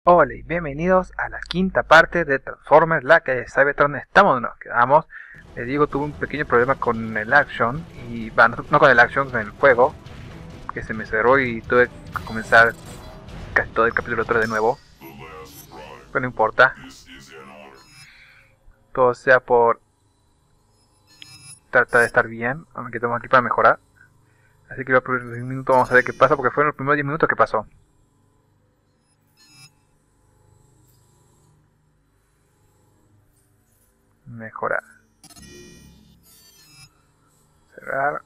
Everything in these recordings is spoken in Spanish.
Hola y bienvenidos a la quinta parte de Transformers La Calle de Cybertron. Estamos donde nos quedamos. Les digo, tuve un pequeño problema con el action y no con el action, con el juego, que se me cerró y tuve que comenzar casi todo el capítulo 3 de nuevo. Pero no importa, todo sea por tratar de estar bien, aunque estamos aquí para mejorar. Así que los primeros 10 minutos vamos a ver qué pasa, porque fueron los primeros 10 minutos que pasó. Mejorar. Cerrar.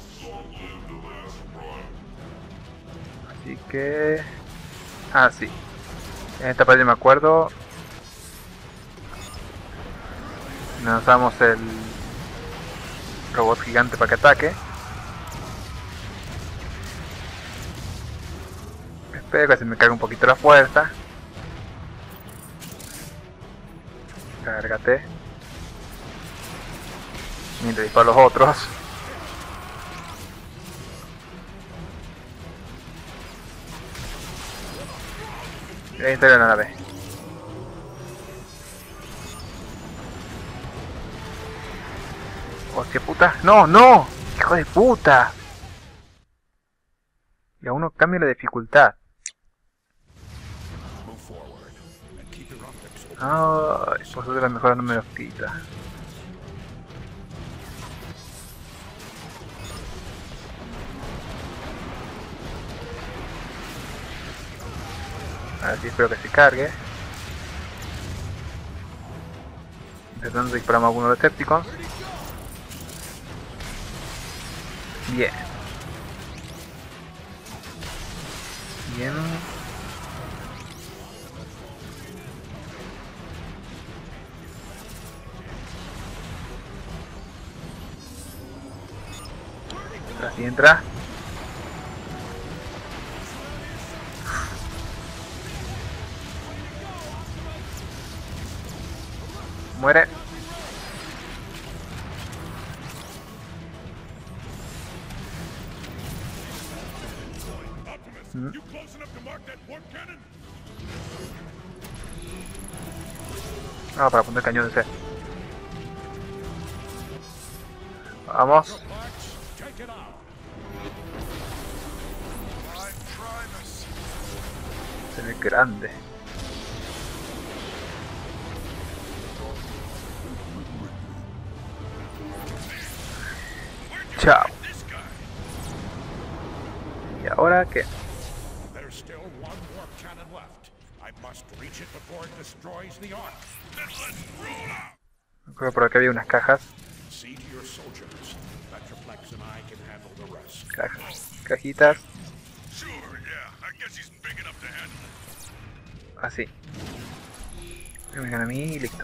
Así que... sí. En esta parte me acuerdo. Lanzamos el robot gigante para que ataque. Espero que se me caiga un poquito la fuerza. Cárgate. Mientras disparo a los otros. Ahí está la nave. Hostia puta. ¡No, no! ¡Hijo de puta! Y a uno cambia la dificultad. Ay, por eso de la mejora no me los quita. Así espero que se cargue. Intentando disparar a alguno de los Decepticons. Bien. Bien. Así entra. Muere. Para apuntar el cañón ese. Vamos. Se ve grande. Chao. ¿Y ahora qué? Creo que por acá había unas cajas. Cajitas. Así. Me vengan a mí y listo.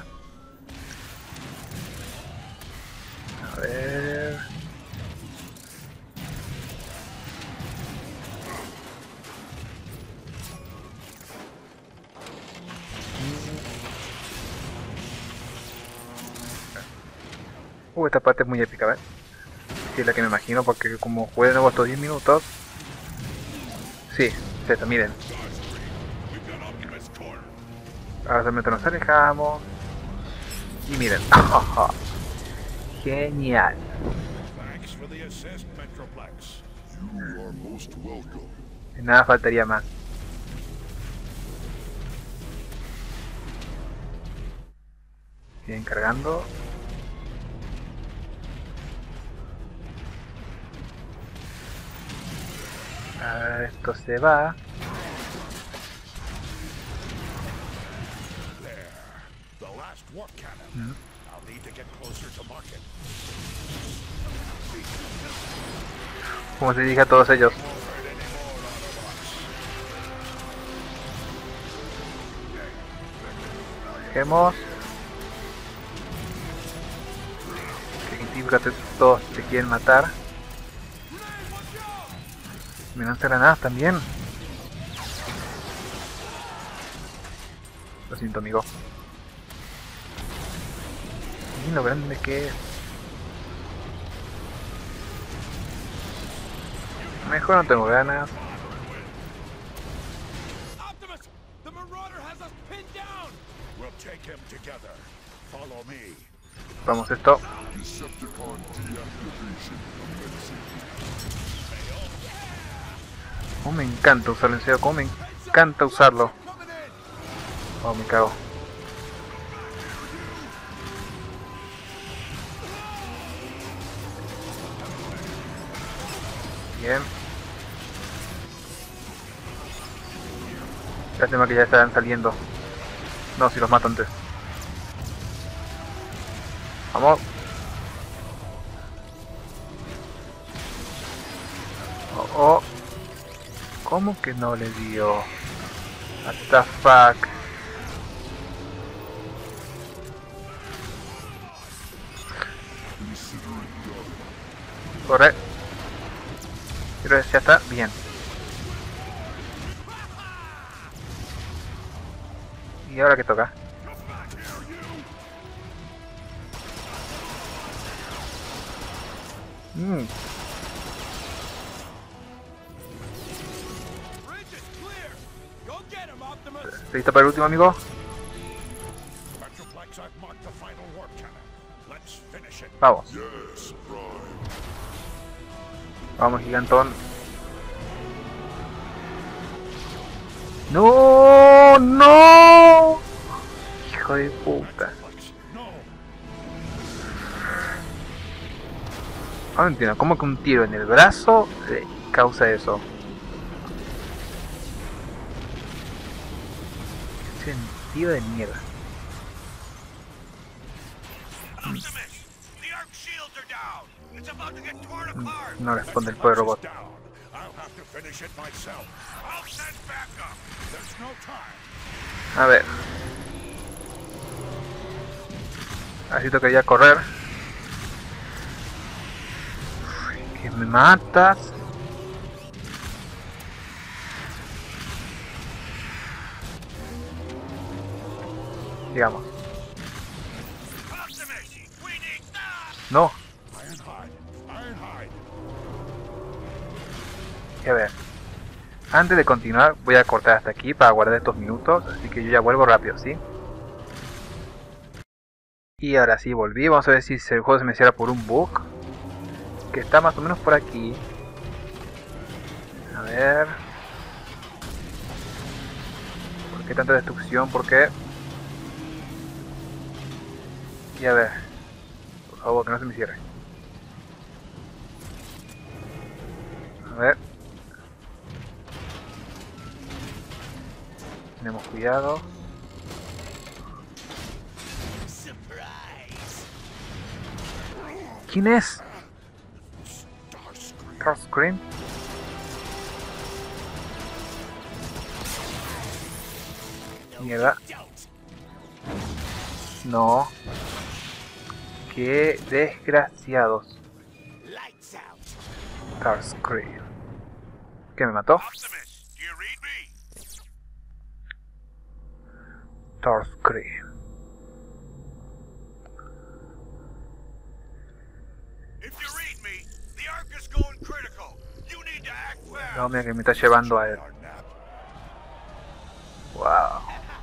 A ver. Esta parte es muy épica, ¿ves? Sí, es la que me imagino, porque como jugué de nuevo estos 10 minutos. Sí, Z, miren. Ahora solamente nos alejamos. Y miren. Genial. Nada faltaría más. Siguen cargando. Esto se va. Como se dije a todos ellos. Dejemos. Que todos te quieren matar. Me lanza granadas también. Lo siento, amigo. Y lo grande que es. Mejor no tengo ganas. Vamos esto. Me encanta usarlo, en serio, como me encanta usarlo. Oh, me cago. Bien. Lástima que ya están saliendo. No, si los mato antes. Vamos. Oh. ¿Cómo que no le dio? What the fuck? Corre. Pero ya está bien. ¿Y ahora qué toca? ¿Listo para el último, amigo? Vamos. Vamos, gigantón. ¡No! ¡No! Hijo de puta. No entiendo, ¿cómo que un tiro en el brazo causa eso? ¿Qué sentido de mierda? No responde el pobre robot. A ver. Así tocaría correr. Que me matas. Digamos. No. A ver. Antes de continuar voy a cortar hasta aquí para guardar estos minutos. Así que yo ya vuelvo rápido, ¿sí? Y ahora sí volví. Vamos a ver si el juego se me cierra por un bug. Que está más o menos por aquí. A ver. ¿Por qué tanta destrucción? ¿Por qué? Y a ver. Por favor, que no se me cierre. A ver. Tenemos cuidado. ¿Quién es? Starscream. Mierda. No. Qué desgraciados. Starscream. ¿Qué me mató? Starscream. No, mira que me está llevando a él. Wow.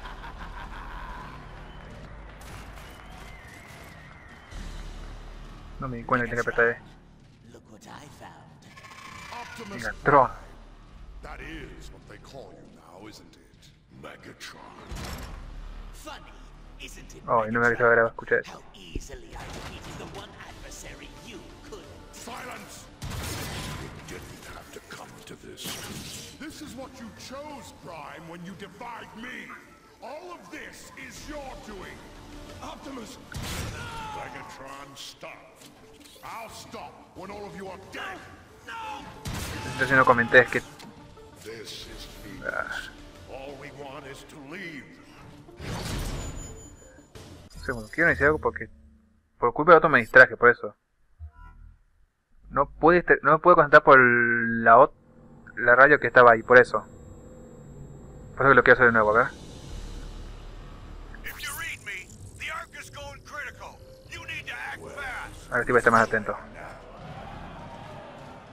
No me di cuenta que tenía que apretar. Megatron. Oh, y no me había agradado escuchar eso. This is what you chose, Prime, when you defied me. All of this is your doing. Optimus! Megatron, stop. I'll stop when all of you are dead. No! Yo si no comenté es que... This is peace. All we want is to leave. Un segundo, quiero decir algo porque... Por culpa de otro me distraje, por eso. No pude concentrar por la radio que estaba ahí, por eso. Por eso que lo quiero hacer de nuevo, ¿verdad? Ahora sí voy a estar más atento.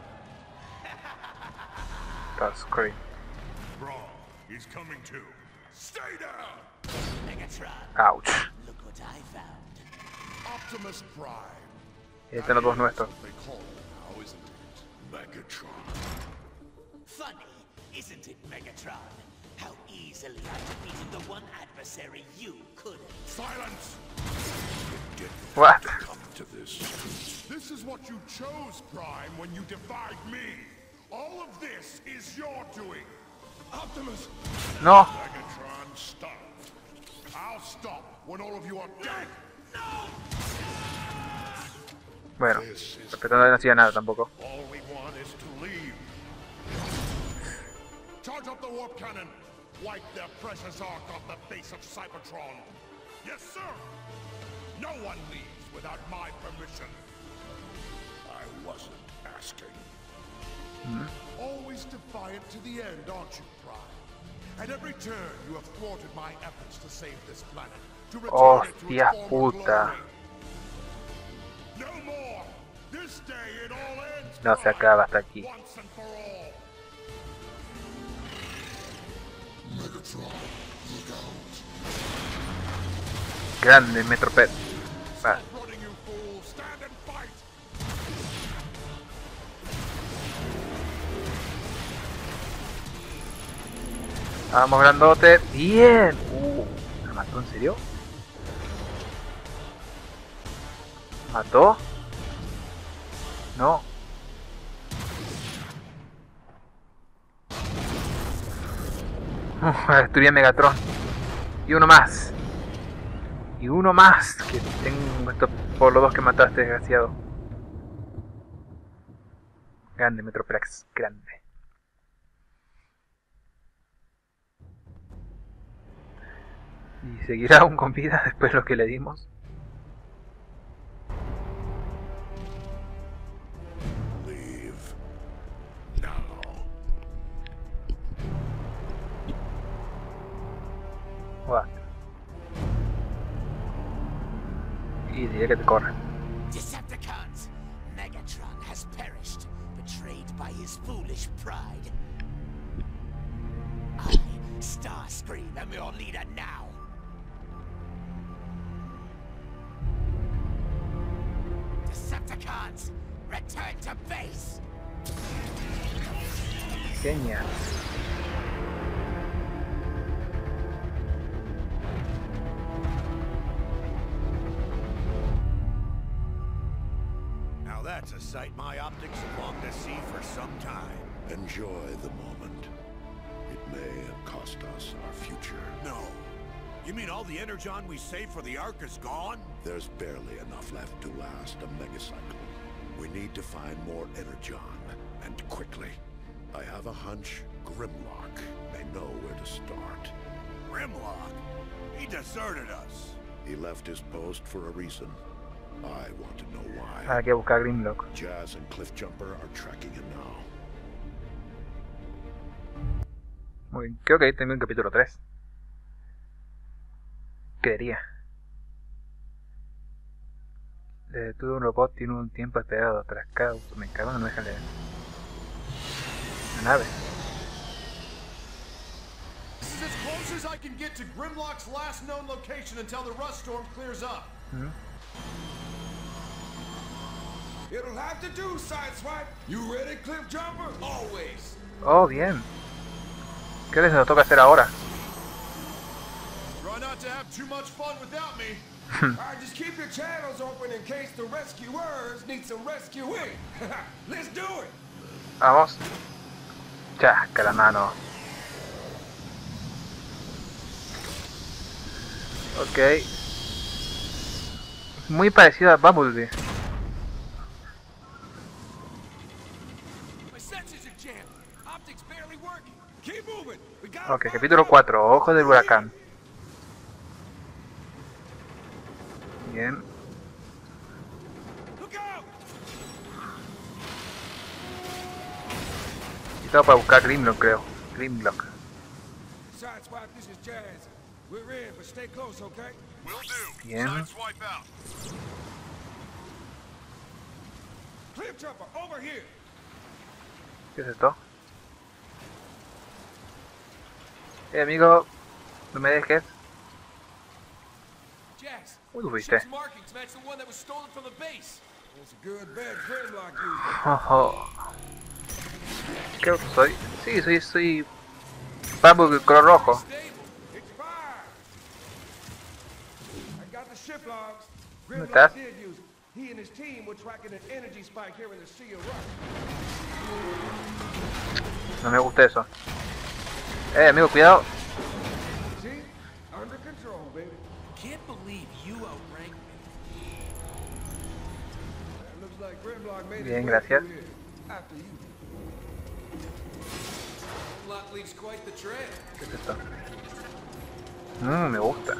Starscream. Stay down! Megatron, Ouch. look what I found. Optimus Prime. Están los dos nuestros. They call you now, isn't it? Megatron. Funny, isn't it, Megatron? How easily I defeated the one adversary you couldn't. Silence! What? Come to this. This is what you chose, Prime, when you defied me. All of this is your doing. Optimus! No. Megatron, stop. I'll stop when all of you are dead. Bueno, This is respetando no hacía nada tampoco. all we want is to leave. Charge up the warp cannon. Wipe their precious arc off the face of Cybertron. Yes, sir. No one leaves without my permission. I wasn't asking. Always defiant to the end, aren't you, Prime? At every turn, you have thwarted my efforts to save this planet, to return it to Hostia its former puta. glory. No more. This day it all ends. No se Prime, acaba hasta aquí. once and for all. Megatron, look out. Grande Metroped. Va. Stop running, you fool. Stand and fight. Vamos, grandote. Bien. ¿Me mató en serio? ¿Mató? No. Destruí a Megatron. Y uno más. Y uno más. Que tengo esto por los dos que mataste, desgraciado. Grande Metroplex. Grande. Y seguirá aún con vida después de lo que le dimos. Leave now. What? Y diría que te corren. Decepticons, Megatron has perished, betrayed by his foolish pride. I, Starscream, am your leader now. Decepticons, return to base. Genial. Now that's a sight my optics have longed to see for some time. Enjoy the moment. It may have cost us our future. No. You mean all the energon we saved for the Ark is gone? There's barely enough left to last a megacycle. We need to find more energon, and quickly. I have a hunch Grimlock may know where to start. Grimlock? He deserted us. He left his post for a reason. I want to know why. Hay que buscar a Grimlock. Jazz and Cliffjumper are tracking him now. Muy bien. Creo que ahí terminó el capítulo 3. Creería. Le detuve un robot, tiene un tiempo esperado. Tras cada uso, me cago, no me dejan leer. La nave. This is as close as I can get to Grimlock's last known location until the rust storm clears up. It'll have to do, Sideswipe. You ready, Cliffjumper? Always. Oh, bien. ¿Qué les nos toca hacer ahora? Try not to have too much fun without me. Alright, just keep your channels open in case the rescuers need some rescuing. Let's do it. Vamos. Chasca la mano. Ok. Muy parecido a Bumblebee. My sensors are jammed. Optics barely working. Keep moving. We got Ok, capítulo 4. Ojo del huracán. Bien. Look out. Y tengo para buscar Grimlock, creo. Grimlock. Sideswipe, this is Jazz. We're in, but stay close, okay? Will do. Bien. Sideswipe out. Cliffjumper, over here. ¿Qué es esto? Amigo. No me dejes. Jax, Uy, lo viste. ship's markings match the one that was stolen from the base. It's a good bet Grimlock used. Ojo. ¿Qué auto soy? Sí, soy Bamboo de color rojo. Stable. It's fire. I got the ship logs. ¿Dónde estás? Grimlock did use it. He and his team were tracking an energy spike here in the Sea of Rust. No me gusta eso. Amigo, cuidado. See? Under control, baby. Can't believe you outranked me. That looks like Grimlock made Bien, his way gracias. through here. After you. Grimlock leaves quite the trail. ¿Qué es esto? Me gusta.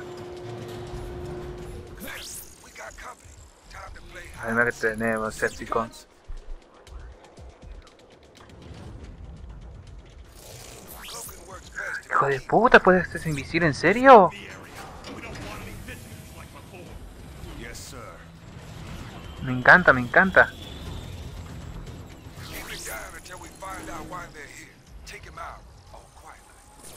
We got company. Time to play Además que tenemos Decepticons. Cloaking works best. Hijo de puta, ¿puedes ser invisible en serio? Yes, sir. Me encanta, me encanta. Keep it down until we find out why they're here. Take him out. Oh, quietly.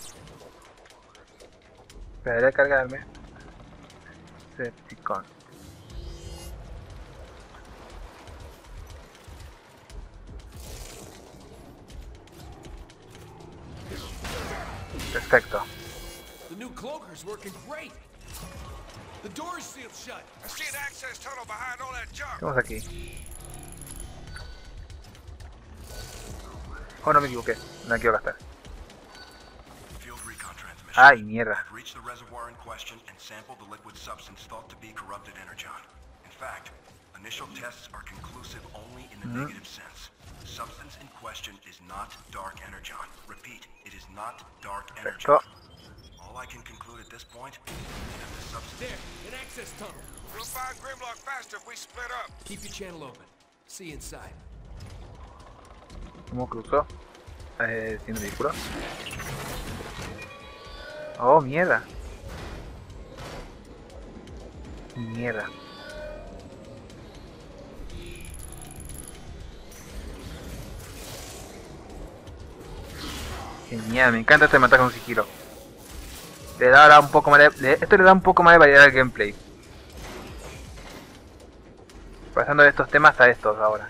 Esperaré a cargarme. Decepticon. Perfecto. The new cloaker's working great. The door's sealed shut. I see an access tunnel behind all that junk. ¿Qué vamos aquí? Oh, no me equivoqué. No quiero gastar. Field recon transmission. Ay, mierda. I've reached the reservoir in question and sampled the liquid substance thought to be corrupted energon. In fact, initial tests are conclusive only in the negative sense. The substance in question is not dark energon. Repeat, it is not dark energon. Perfecto. All I can conclude at this point is that the substance... There, an access tunnel. We'll find Grimlock faster if we split up. Keep your channel open. See you inside. ¿Cómo cruzó? Sin vehículo. Oh, mierda. Mierda. Genial, me encanta este matar con sigilo. Le da ahora un poco más de, esto le da un poco más de variedad al gameplay. Pasando de estos temas a estos ahora.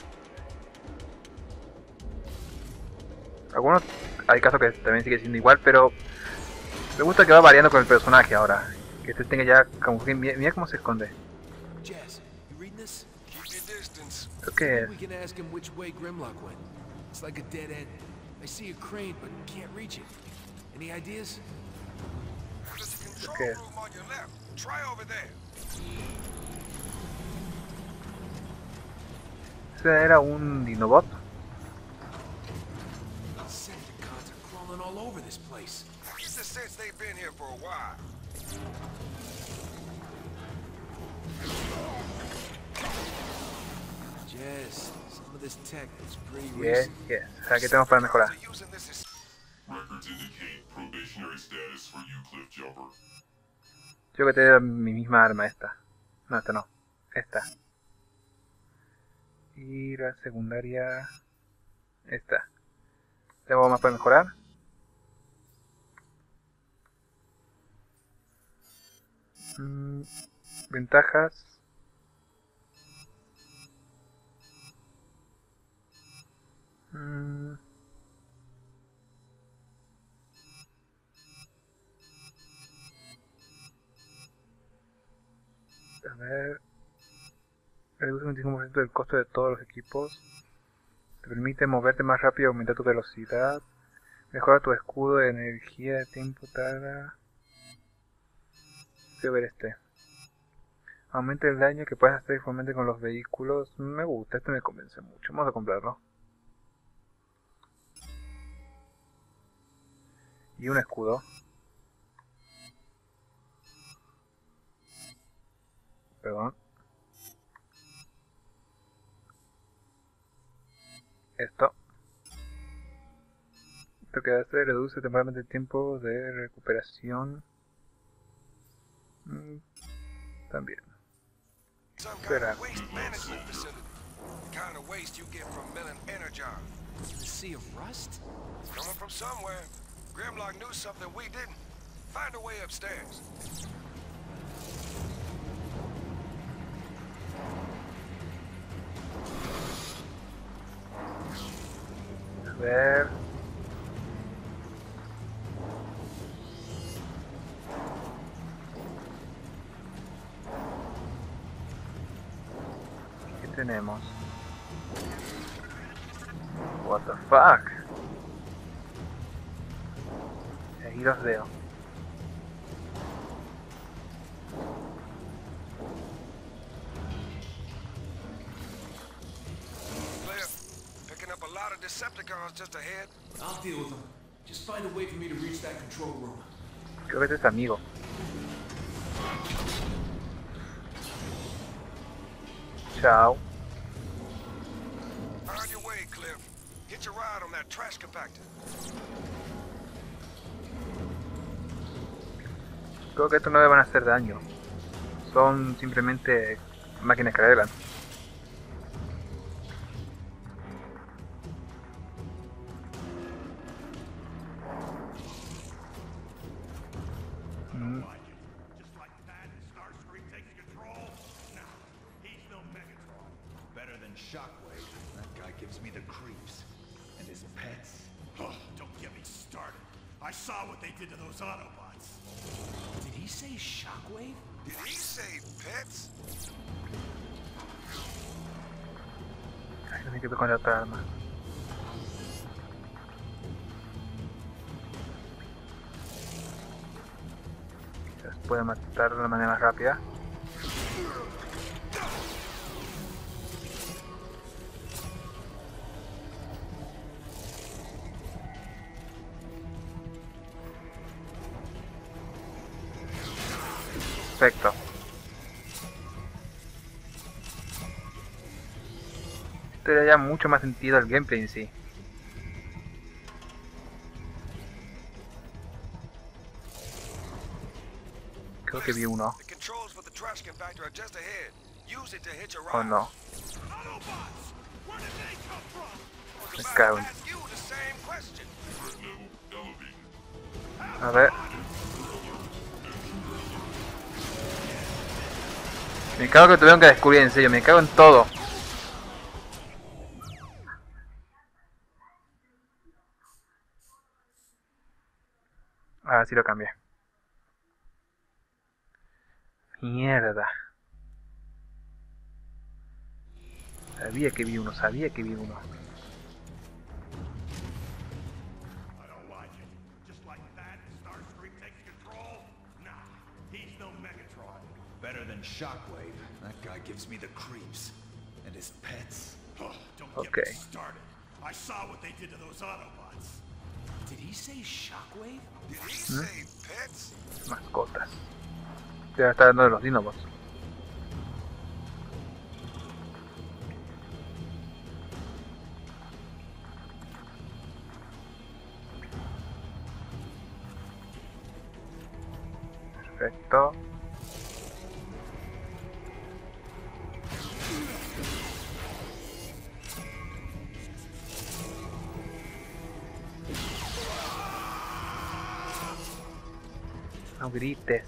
Algunos hay casos que también sigue siendo igual, pero me gusta que va variando con el personaje ahora. Que este tenga ya como que mira cómo se esconde. Jazz, you reading this? Keep your distance. Creo que We can ask him which way Grimlock went. It's like a dead end. I see a crane, but can't reach it. Any ideas? There's a control Okay. room on your left. Try over there. ese era un Dinobot. Decepticons are crawling all over this place. I get the sense they've been here for a while. Jazz, some of this tech is pretty Yes, recent. yes. O sea, ¿qué tenemos para mejorar? They're using this as Records indicate probationary status for you, Cliffjumper. Yo que te doy mi misma arma esta. No, esta no. Esta. Y la secundaria... Esta. ¿Tengo algo más para mejorar? Ventajas. A ver. Reduce un 25% del costo de todos los equipos. Te permite moverte más rápido y aumentar tu velocidad. Mejora tu escudo de energía de tiempo tarda. Quiero ver este. Aumenta el daño que puedes hacer igualmente con los vehículos. Me gusta, este me convence mucho. Vamos a comprarlo. Y un escudo. Perdón. Esto. Esto que hace reduce temporalmente el tiempo de recuperación. También. some kind Espera. of waste management facility. The kind of waste you get from milling energon. The Sea of Rust? It's coming from somewhere. Grimlock knew something we didn't. Find a way upstairs. A ver. ¿Qué tenemos? What the fuck? Ahí los veo. Decepticons just ahead. I'll deal with them. Just find a way for me to reach that control room. Creo que este es amigo. Chao. On your way, Cliff. Get your ride on that trash compactor. Creo que estos no me van a hacer daño. Son simplemente máquinas que arreglan. Shockwave. That guy gives me the creeps. And his pets. Oh, don't get me started. I saw what they did to those Autobots. Did he say Shockwave? Did he say pets? Ay, no me quedo con la otra arma. Quizás pueda matar de una manera más rápida. Perfecto. Esto le da mucho más sentido al gameplay en sí. Creo que vi uno. The controls for the trash compactor are just ahead. Use it to hitch a ride. Oh no. Autobots! Where did they come from? I was Me about cago to en- ask you the same question. A ver. Me cago que tuvieron que descubrir, en serio, me cago en todo. Ahora sí lo cambié. Mierda. Sabía que vi uno, sabía que vi uno. I don't like it. Just like that, Starscream takes control? Nah, he's no Megatron. Better than Shockwave. That guy gives me the creeps. And his pets. Oh, don't get Okay. me started. I saw what they did to those Autobots. Did he say Shockwave? Did he say pets? Mascotas. Debe estar dando de los Dinobots. Perfecto. No grites.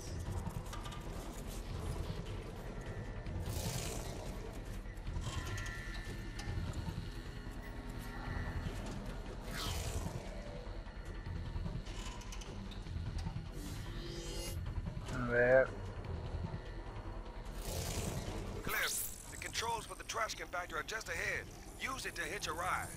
A ver. Cliff, the controls for the trash compactor are just ahead. Use it to hitch a ride.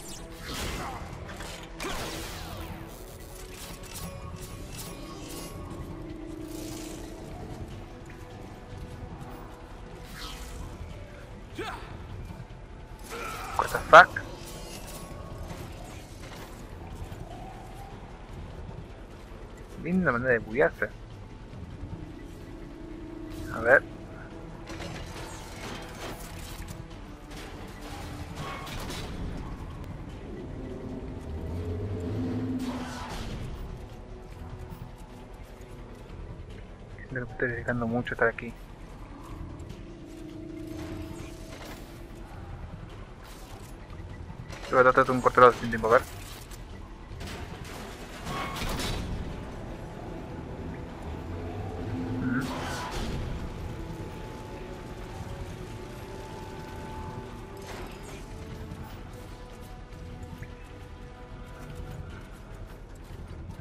What the fuck? Linda manera de buguearse. A ver. Siento que me estoy dedicando mucho a estar aquí. Voy a tratar de un control sin tiempo, a ver.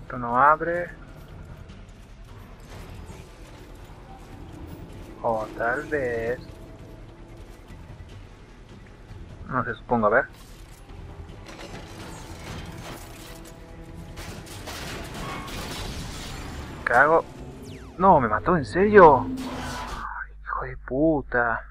Esto no abre. O tal vez... No sé, supongo, a ver. ¿Qué hago? No, me mató, ¿en serio? Ay, hijo de puta.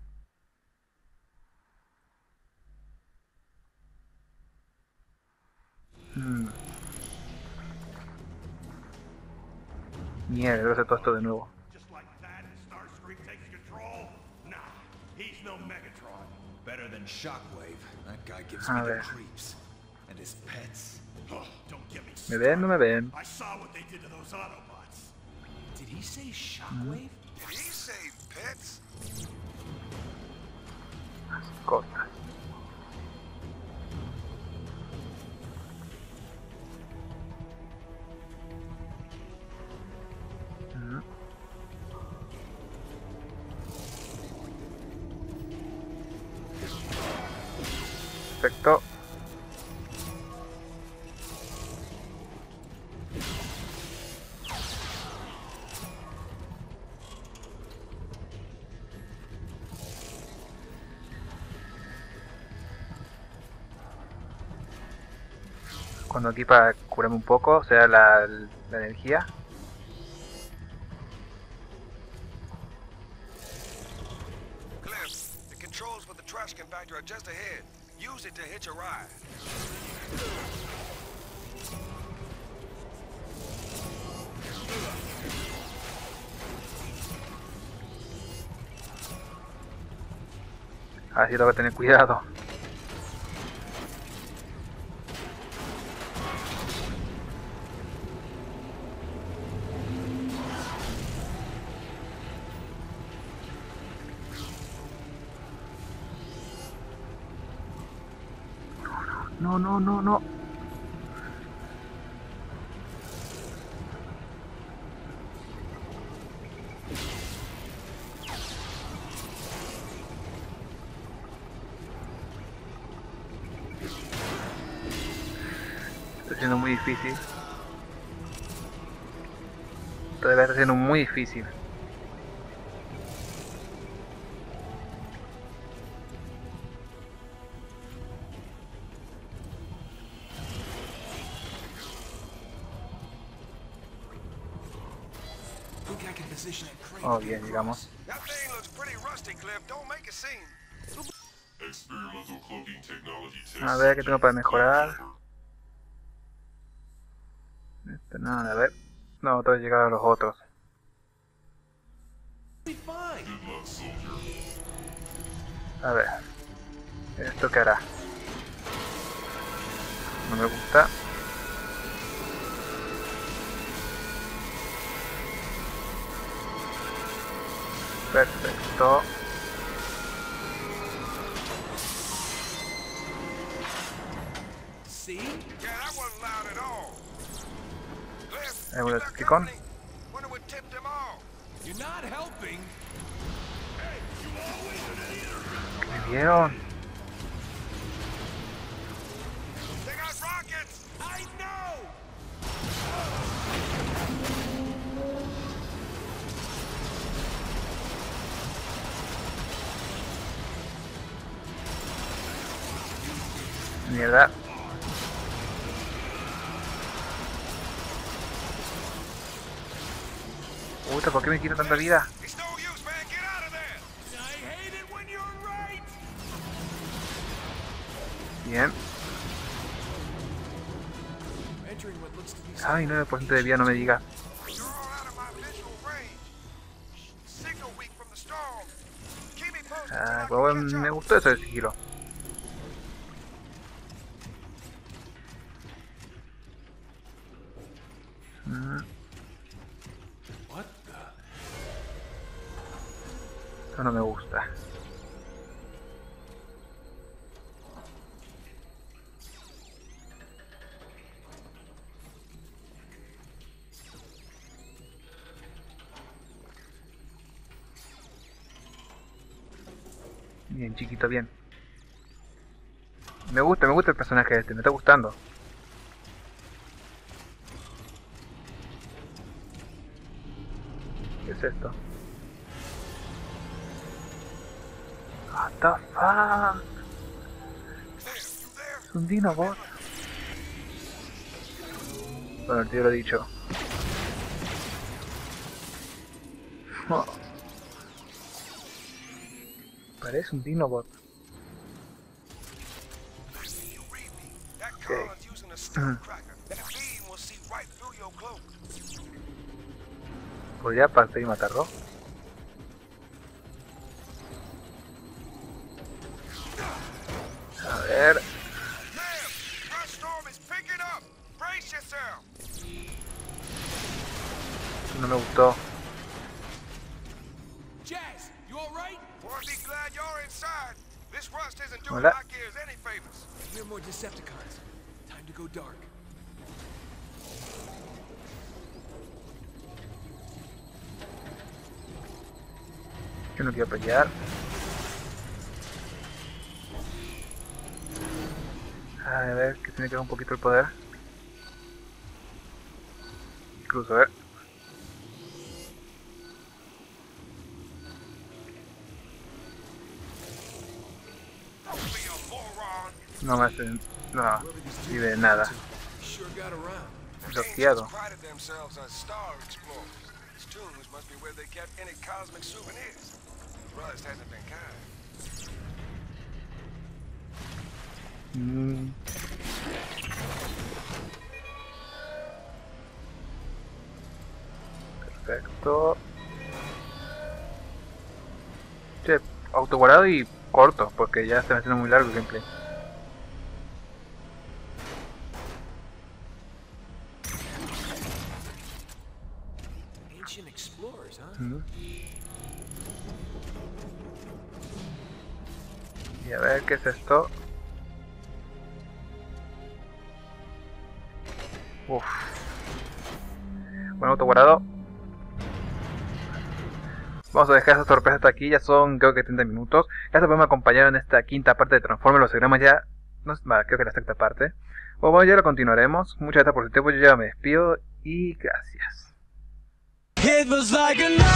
Mierda, voy a hacer todo esto de nuevo. Just like that, Starscream takes control? Nah, he's no Megatron. Better than Shockwave. That guy gives A me the ver. creeps. And his pets. Oh, don't get me ¿Me started. ven? ¿No me ven? I saw what they did to those Autobots. Did he say Shockwave? Did he say pets? Cosas. Perfecto. Cuando aquí para curarme un poco, o sea, la energía. Cliff, the controls for the trash compactor are just ahead. Use it to hitch a ride. Así tengo que tener cuidado. No, no, no, no. Está siendo muy difícil. Todavía está siendo muy difícil. Think I can position it crane Oh, to bien, get digamos. across. That thing looks pretty rusty, Cliff. Don't make a scene. Experimental cloaking technology test. A ver, ¿qué tengo para mejorar? Nada, a ver. No, tengo que llegar a los otros. Good luck, soldier. A ver. ¿Esto qué hará? No me gusta. Perfecto. See? Yeah, that wasn't loud at all. Cliff, Ahí you voy al got esticón. company? Wonder what tipped them off. You're not helping. ¿Me vieron? They got rockets. I know! Mierda. Puta, ¿por qué me quito tanta vida? It's no use, man. Get out of there. I hate it when you're right! Bien. Entering what looks to be Ay, 9% de vida, no me diga. You're all out of my visual range. Signal weak from the storm. Keep me posted till Ah, I pues, can catch me up. gustó eso del sigilo. What the? Eso no me gusta. Bien, chiquito, bien. Me gusta el personaje este, me está gustando. ¿Qué es esto? What the fuck? Es un Dinobot. Bueno, el tío lo he dicho. Oh. Parece un Dinobot. Okay. ¿Podría pasar y matarlo? A ver. No me gustó. Jazz, you all right? Well, be glad you're inside. This rust isn't doing Hola. my gears any favors. Here are more Decepticons. Time to go dark. Yo no quiero pelear. A ver, que tiene que ver un poquito el poder. Incluso, a ver. No me hacen... No, y de nada. Sure got around. Bloqueado. Prided themselves on star explorers. These tombs must be where they kept any cosmic souvenirs. Rust hasn't been kind. Perfecto. Che, autoguardado y corto, porque ya se me está haciendo muy largo el gameplay. Ancient explorers, huh? Y a ver qué es esto. Uff. Bueno, autoguardado. Vamos a dejar esa sorpresa hasta aquí, ya son creo que 30 minutos. Gracias por me acompañar en esta quinta parte de Transformers, lo seguiremos ya, no, creo que la sexta parte. Bueno, ya lo continuaremos. Muchas gracias por su tiempo, yo ya me despido y gracias. It was like a